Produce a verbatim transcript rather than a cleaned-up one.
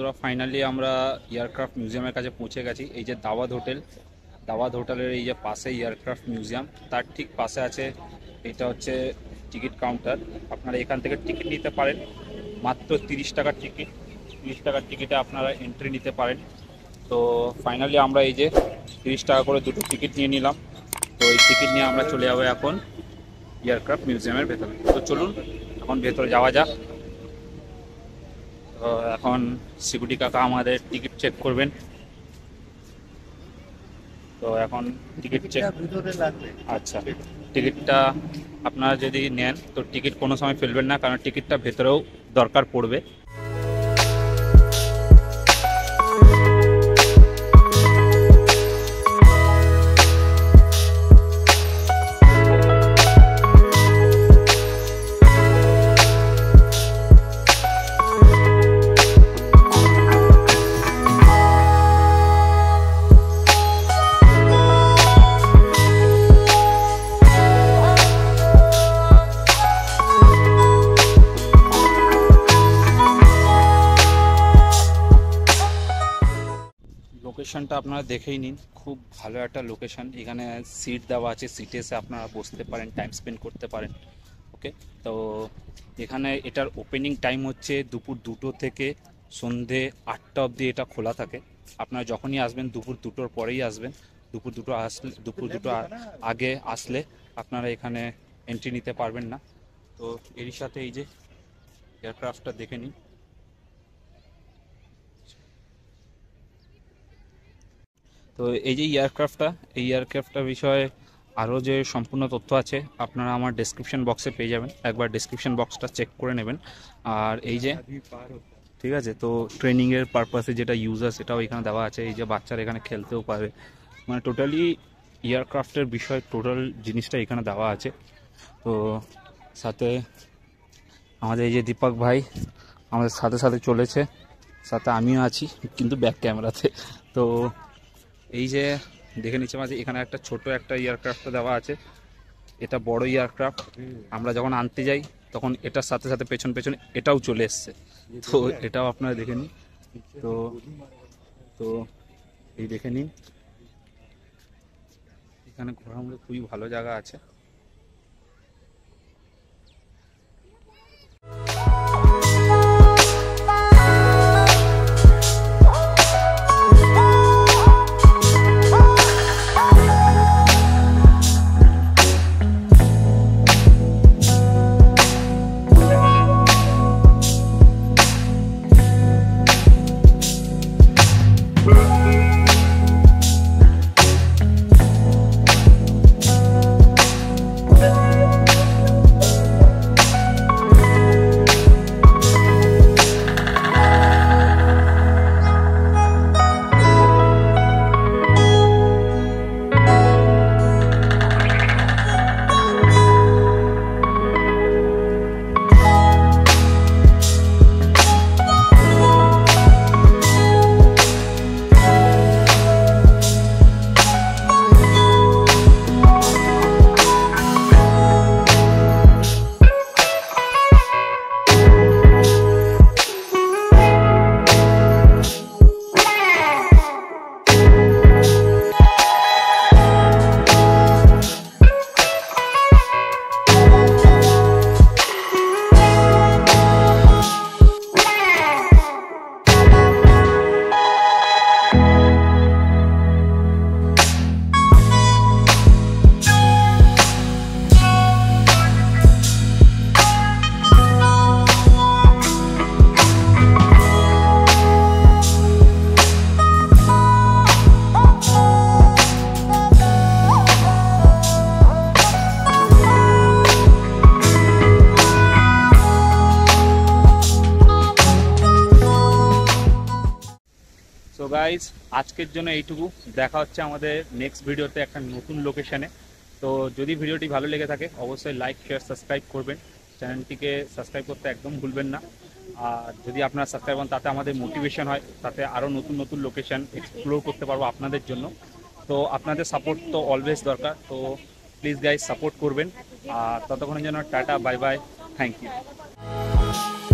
বন্ধুরা, ফাইনালি আমরা এয়ারক্রাফট মিউজিয়ামের কাছে পৌঁছে গেছি। এই যে দাওয়াত হোটেল, দাওয়াত হোটেলের এই যে পাশে এয়ারক্রাফট মিউজিয়াম, তার ঠিক পাশে আছে এটা হচ্ছে টিকিট কাউন্টার। আপনারা এখান থেকে টিকিট নিতে পারেন, মাত্র তিরিশ টাকার টিকিট। তিরিশ টাকার টিকিটে আপনারা এন্ট্রি নিতে পারেন। তো ফাইনালি আমরা এই যে তিরিশ টাকা করে দুটো টিকিট নিয়ে নিলাম। তো এই টিকিট নিয়ে আমরা চলে যাবো এখন এয়ারক্রাফট মিউজিয়ামের ভেতরে। তো চলুন এখন ভেতরে যাওয়া যাক। তো এখন সিকিউরিটি কাকা আমাদের টিকিট চেক করবেন। তো এখন টিকিট চেক ভিতরে লাগবে। আচ্ছা, টিকিটটা আপনারা যদি নেন তো টিকিট কোনো সময় ফেলবেন না, কারণ টিকিটটা ভেতরেও দরকার পড়বে। লোকেশনটা আপনারা দেখেই নিন, খুব ভালো একটা লোকেশন। এখানে সিট দেওয়া আছে, সিটে এসে আপনারা বসতে পারেন, টাইম স্পেন্ড করতে পারেন। ওকে, তো এখানে এটার ওপেনিং টাইম হচ্ছে দুপুর দুটো থেকে সন্ধে আটটা অবধি এটা খোলা থাকে। আপনারা যখনই আসবেন দুপুর দুটোর পরেই আসবেন। দুপুর দুটো আসলে দুপুর দুটো আগে আসলে আপনারা এখানে এন্ট্রি নিতে পারবেন না। তো এরই সাথে এই যে এয়ারক্রাফটটা দেখে নিন। তো এই যে এয়ারক্রাফটটা, এই এয়ারক্রাফটটার বিষয়ে আরও যে সম্পূর্ণ তথ্য আছে আপনারা আমার ডেসক্রিপশন বক্সে পেয়ে যাবেন। একবার ডেসক্রিপশন বক্সটা চেক করে নেবেন। আর এই যে ঠিক আছে, তো ট্রেনিংয়ের পারপাসে যেটা ইউজ হয় সেটাও এখানে দেওয়া আছে। এই যে বাচ্চারা এখানে খেলতেও পারে, মানে টোটালি এয়ারক্রাফটের বিষয় টোটাল জিনিসটা এখানে দেওয়া আছে। তো সাথে আমাদের এই যে দীপক ভাই আমাদের সাথে সাথে চলেছে, সাথে আমিও আছি কিন্তু ব্যাক ক্যামেরাতে। তো এই যে দেখে নিচ্ছে মাঝে এখানে একটা ছোট একটা এয়ারক্রাফট দেওয়া আছে। এটা বড় এয়ারক্রাফট, আমরা যখন আনতে যাই তখন এটার সাথে সাথে পেছন পেছন এটাও চলে এসছে। তো এটাও আপনারা দেখে নিন। তো তো এই দেখে নিন, এখানে ঘোরার মধ্যে খুবই ভালো জায়গা আছে। তো গাইজ আজকের জন্য এইটুকু, দেখা হচ্ছে আমাদের নেক্সট ভিডিওতে একটা নতুন লোকেশনে। তো যদি ভিডিওটি ভালো লেগে থাকে অবশ্যই লাইক শেয়ার সাবস্ক্রাইব করবেন, চ্যানেলটিকে সাবস্ক্রাইব করতে একদম ভুলবেন না। আর যদি আপনারা সাবস্ক্রাইব হন তাতে আমাদের মোটিভেশন হয়, তাতে আরও নতুন নতুন লোকেশন এক্সপ্লোর করতে পারবো আপনাদের জন্য। তো আপনাদের সাপোর্ট তো অলওয়েজ দরকার, তো প্লিজ গাইজ সাপোর্ট করবেন। আর ততক্ষণের জন্য tata, bye bye, thank you.